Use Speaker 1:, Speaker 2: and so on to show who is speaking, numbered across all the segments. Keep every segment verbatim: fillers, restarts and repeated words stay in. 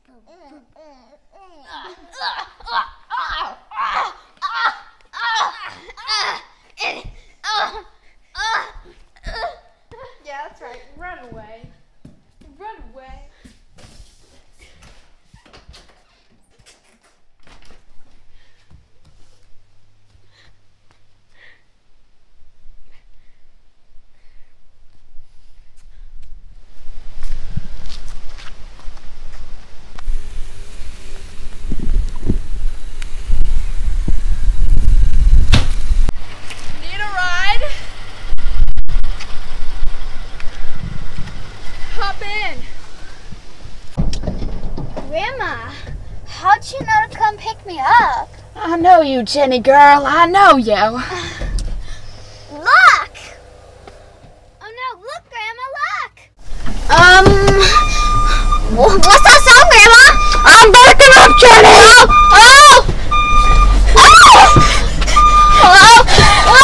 Speaker 1: Yeah, that's right. Run away. Run away. Need a ride? Hop in.
Speaker 2: Grandma, how'd you know to come pick me up?
Speaker 1: I know you, Jenny girl. I know you.
Speaker 2: Look! Oh no, look, Grandma, look!
Speaker 1: Um,
Speaker 2: What's that sound, Grandma?
Speaker 1: I'm backing up, Jenny.
Speaker 2: Oh! Oh! Oh!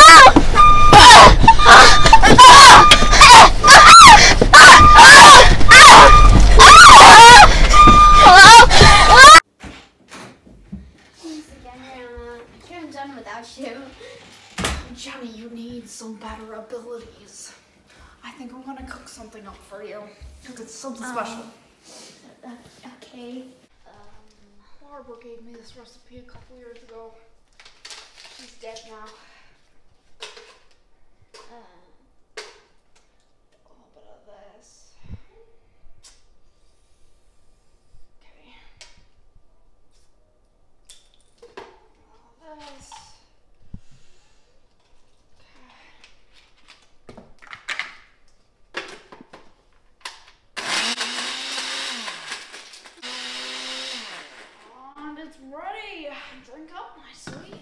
Speaker 2: Thanks again, Grandma. I couldn't have done without you.
Speaker 1: Jenny, you need some better abilities. I think I'm gonna cook something up for you. It's something
Speaker 2: Um,
Speaker 1: special.
Speaker 2: Uh, okay. Um,
Speaker 1: Barbara gave me this recipe a couple years ago. She's dead now.
Speaker 2: uh,
Speaker 1: A little bit of this. Okay. All this. And it's ready. Drink up, my sweet.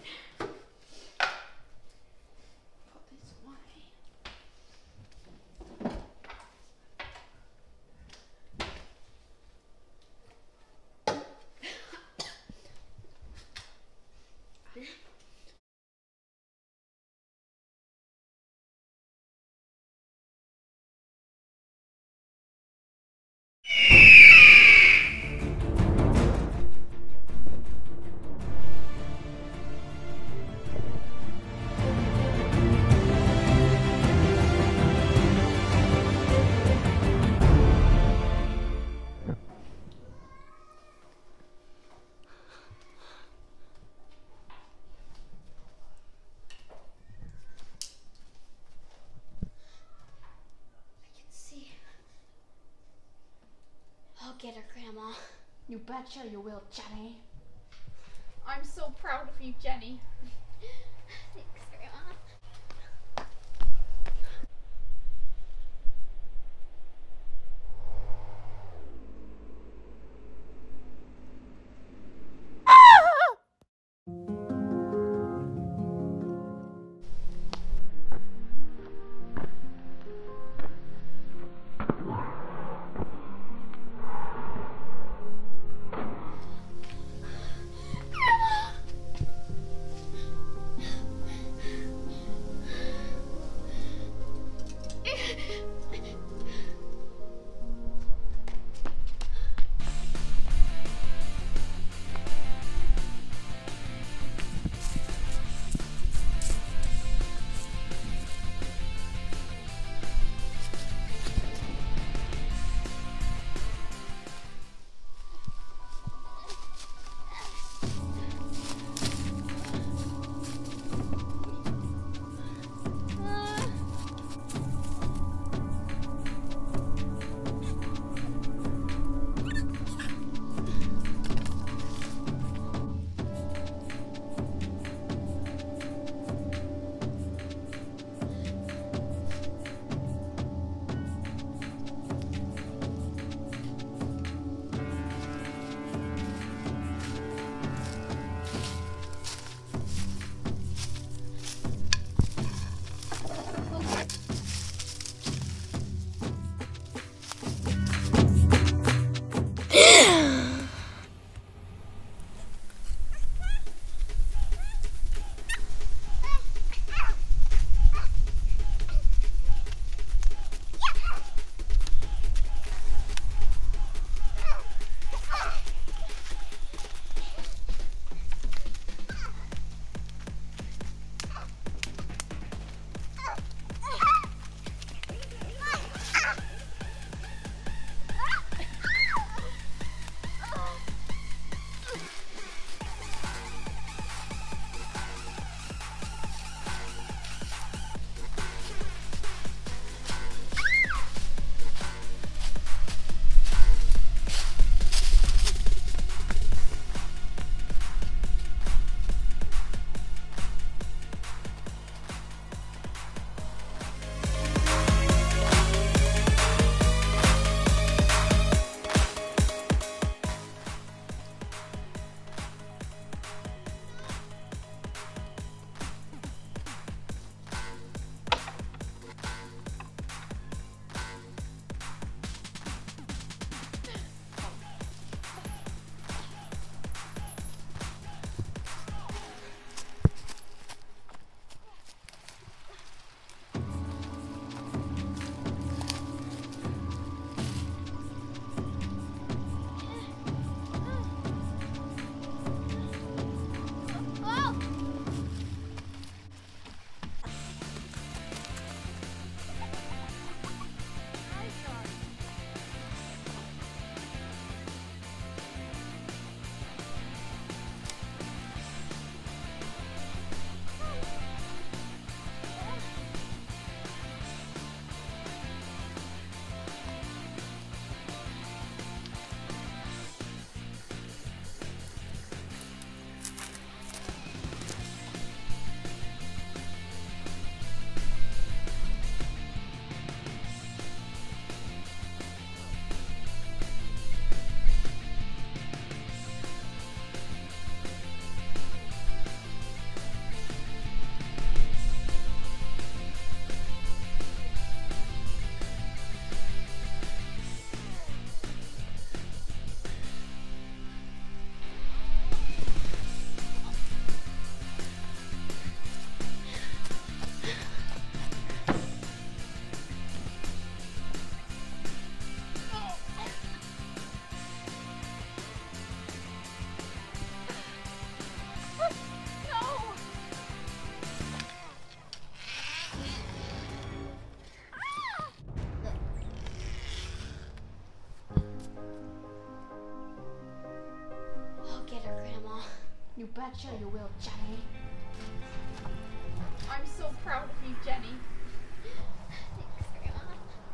Speaker 1: Put these away.
Speaker 2: I'll get her, Grandma.
Speaker 1: You betcha you will, Jenny. I'm so proud of you, Jenny.
Speaker 2: Thanks, Grandma.
Speaker 1: betcha you will, Jenny.
Speaker 3: I'm so proud of you, Jenny.
Speaker 2: Thanks, Grandma.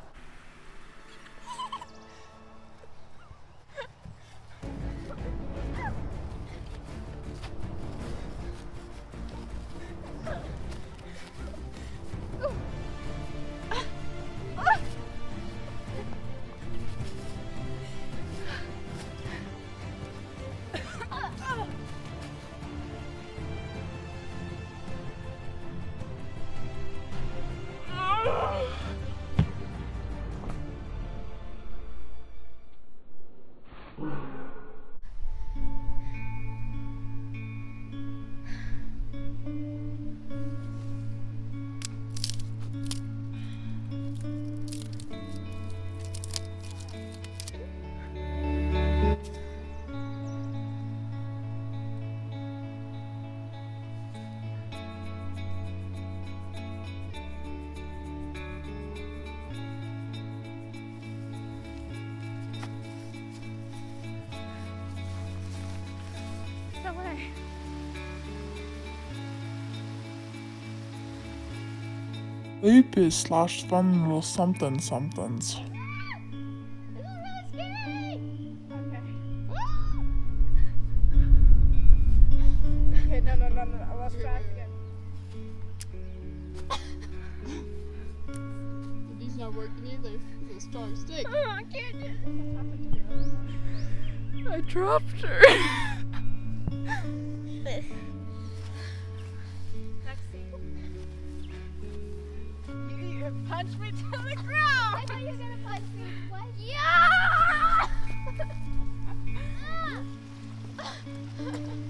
Speaker 3: No way.
Speaker 4: Sleepy slash fun or something somethings.
Speaker 2: This is really scary!
Speaker 3: Okay. Okay, no, no, no, no, no. Let's try it again. These not working either. It's a strong stick.
Speaker 2: Oh, I can't do it.
Speaker 3: I dropped her. You punched me to the ground.
Speaker 2: I thought you were gonna punch me. What? Yeah!